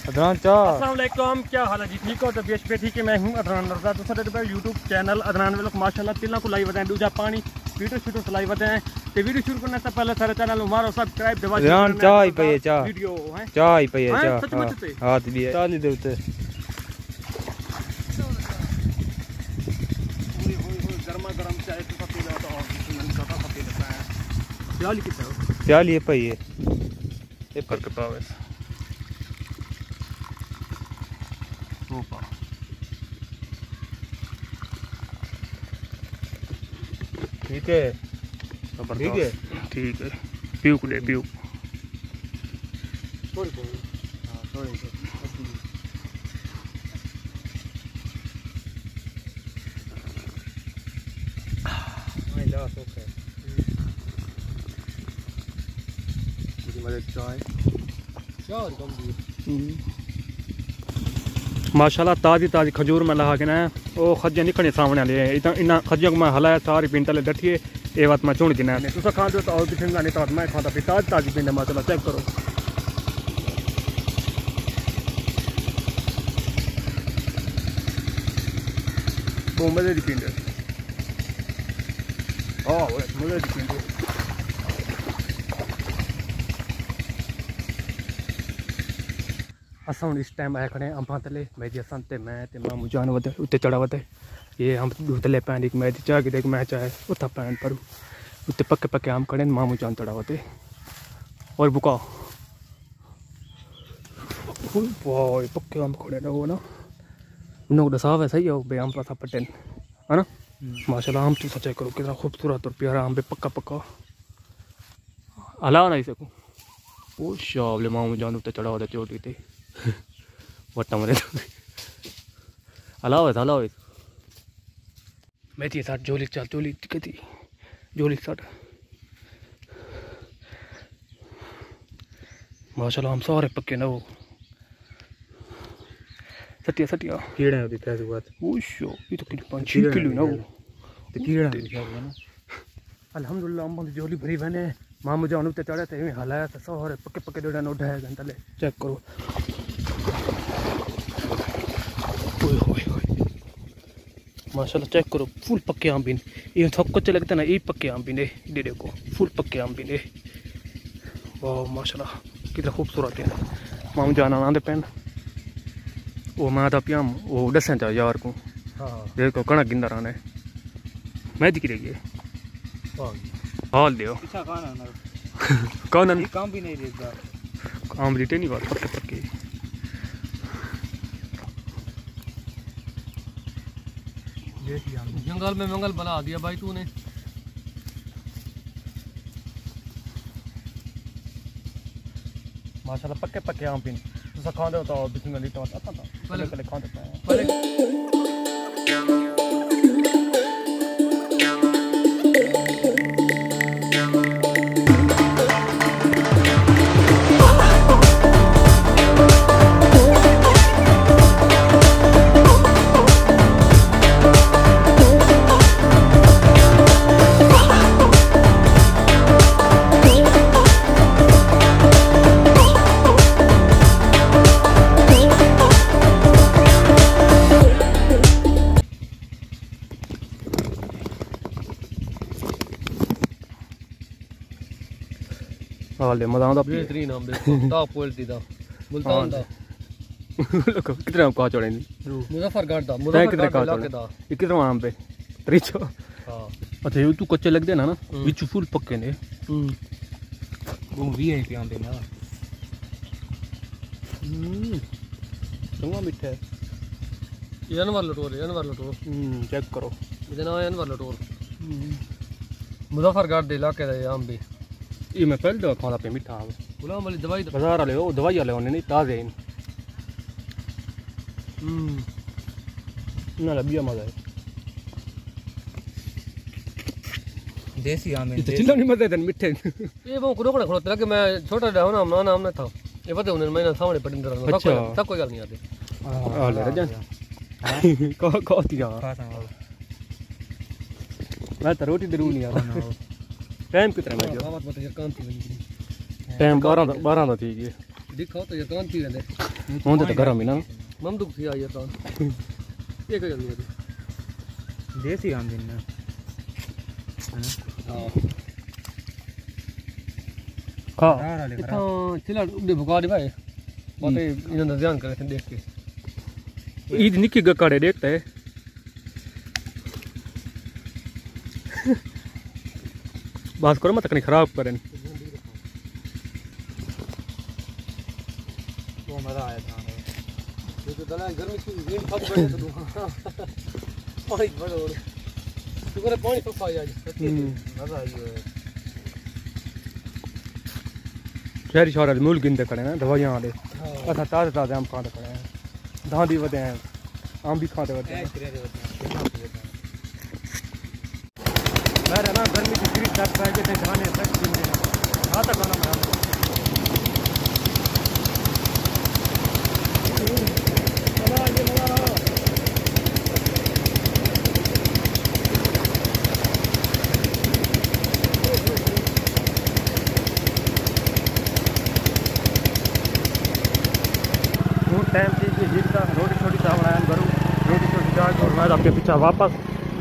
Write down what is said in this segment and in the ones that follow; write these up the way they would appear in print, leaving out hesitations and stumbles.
अदनान चाह। अस्सलाम वालेकुम, क्या हाल है जी? ठीक हो? तबीयत पे ठीक है। मैं हूं अदनान मिर्जा। तो साडे यूट्यूब चैनल अदनान व्लॉग माशाल्लाह तिल्ला को लाइव वदाएं दूजा पानी वीडियो शूट लाइव वदाएं ते वीडियो शुरू करने से पहले सारे चैनल मारो सब्सक्राइब दबा अदनान चाह ही पई है चाह वीडियो है चाह ही पई है चाह सच मुच ते हाथ भी है चाह नहीं दे उते गर्मा गर्म चाय तो पी लो तो और पी लेता है। प्याली कितना है? प्याली है पई है ये पर के पावे ठीक है ठीक है ठीक है। पीऊ को दे पीऊ थोड़ी हां थोड़ी नहीं ला ओके मुझे मदद चाय चाय कम दी माशाल्लाह ताज़ी ताज़ी खजूर में लगा के ना वो खजियां निकलने सामने वाले इतना इन खजियों को मैं हलाया सारी पिंड तले डटिए ये बात मैं चुन गिना तुसा खान दो तो और भी ठंडा नहीं तो मैं खाता भी ताज़ी ताज़ी पिंड माशाल्लाह चेक करो। वो मजे की पिंड हाँ वो मजे की पिंड असा इस टाइम आया खड़े अंबा तले मेरी असन ते मैं ते मामू जान वध उत्ते चढ़ा वध ये हम दूतले पैन एक मैच चाह के देख मैच आए उतना पैन पर उत्ते पक्के पक्के आम खड़े मामू जान चढ़ा वधे और बुका पक्के आम खड़े ना वो ना नोक साफ है सही है बे आम पासा पटेन है ना माशाल्लाह आम तो सच्चाई करो कितना खूबसूरत और प्यारा आम बे पक्का पक्का हला नहीं सकूँ वो शाबले मामू जान उत्ते चढ़ा वधे चोटी ते वट्टा मरे हलाओ मैं थी साथ जोली चल जोली कहती जोली साथ माशाल्लाह हम सारे पक्के ना वो सटिया कीड़ा होती कैसे बात ओशो ये तो किलो 5 किलो ना वो तो कीड़ा ना अल्हम्दुलिल्लाह हम जोली भरी बने मामू जान उत्ते चढ़े थे हलाया तो सारे पक्के पक्के जोड़ा नोट है घंटा ले चेक करो माशाल्लाह चेक करो फुल पक्के आम भी ये सब कच्चे लगते ना ये पक्के आम भी ने देखो फुल पक्के आम भी ने वाह माशाल्लाह कितना खूबसूरत है। मामू जान आंदे पेन वो मैं था पियाम वो दसें चा यार को देखो कणा गिंदा रहने मैं दिख रही है हाल दियो कौन काम भी नहीं देता आम रीटे नहीं बात पक्के पक्के जंगल में मंगल बना दिया भाई तूने। माशाल्लाह पक्के पक्के आम पिन तुसा खांदे हो तो बिस्मिल्लाह ली तो आता था पहले खांदे पहले हाल मजा आंदा बेहतरीन आम टॉप क्वालिटी दा मुल्तान दा कितने आम का चढ़े मुजफ्फरगढ़ दा कितने का इलाके दा कितने आम पे रिचो हां अच्छा ये तू कच्चे लगदे ना विच फुल पक्के ने वो वीआईपी आम दे ना चंगा मिठा है अनवर लटोर चेक करो इधर ना अनवर लटोर मुजफ्फरगढ़ दे इलाके दा आम भी ये मैं पहले दवा खाना पे मिठा आम गुलाम वाली दवाई बाजार वाले वो दवाई वाले होने नहीं ताज़े हैं ना लबिया मजा है देसी आम है तो चिल्ला नहीं मजे देन मिठे ये वो रोकड़ा खड़ोते लगे मैं छोटा डाउन आम ना नाम ना था ये पता उन्हें मैंने सामने पड़ी अंदर तक कोई गल नहीं आती हां ले जा को दिया मैं तो रोटी जरूर नहीं आता टाइम कितना है टाइम 12 ठीक है दिखाओ तो ये कौन पी रहे होंदे तो गरम ही ना ममदुक थी आई तो ये क्या जल्दी देसी आम दिन ना हां खा इतना चिल्ला उड़े भुका दे भाई बातें इन्होंने ध्यान करे थे देख के ईद निकी गकाड़े देखता है बात करो मत कहीं खराब करें तो मजा आया था ये तो दला गर्मी की नींद फट गई तो पानी बड़ो तू करे पानी फक आ जाए मजा आई है शहरी शहर मूल गिनते खड़े हैं दवाइयां वाले अच्छा ताज़े ताज़े आम खाते खड़े हैं धांधी वधे हैं आम भी खाते वधे हैं मेरे ना गर्मी की फ्रीज तक पैके थे खाने तक पीने खाता खाना मैं टाइम से जिसका रोटी छोटी सा बनाया करूँ रोटी छोटी चाय और मैं आपके पीछे वापस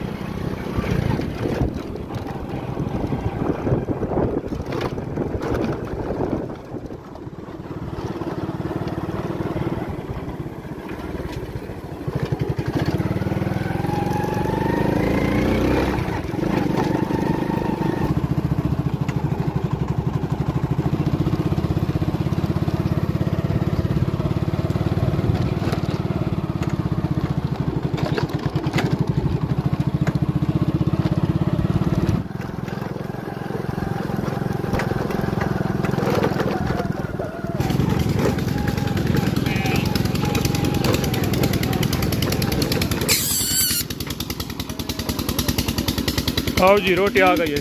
आओ जी रोटी आ गई है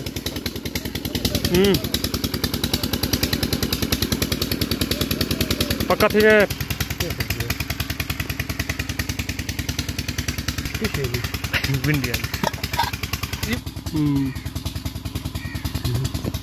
पक्का थी भिंडिया